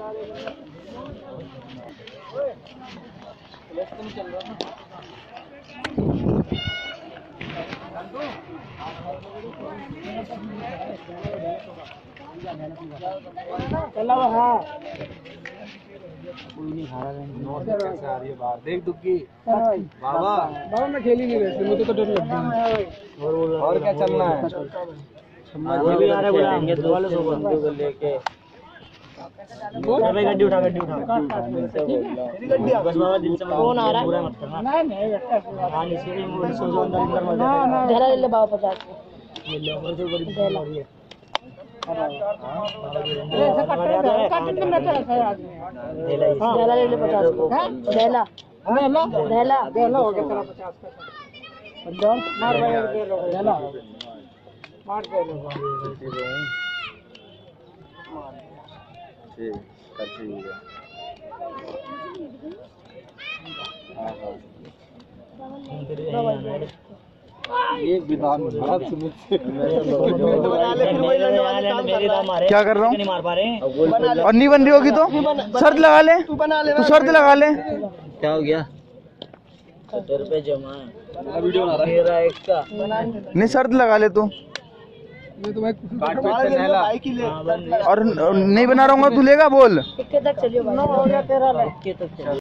कैसे आ रही है बाहर देख दुग्गी बाबा बाबा मैं खेल ही नहीं रही मुझे तो डर लग गया। और क्या चलना है ये भी आ रहा है को लेके गड्डी उठा बस बाबा दिल से कौन आ रहा है नहीं हां इसलिए वो सोचो अंदर जरा ले ले बाबा 50 ये ले और जो बड़ी हो रही है कट में तो ऐसा आदमी देला ले ले 50 को देला हो गया तेरा 50 का पंजाब मार भाई देला मार दे लो ठीक ठीक है ये विधान क्या कर रहा हूँ और नहीं बन रही होगी तो शर्त लगा ले तू शर्त लगा ले। क्या हो गया 70 रुपए जमा है वीडियो बना रहा है एक का नहीं शर्त लगा ले तू और नहीं बना रहूंगा तू लेगा बोल 21 तक चलियो भाई 9 हो गया तेरा 21 तक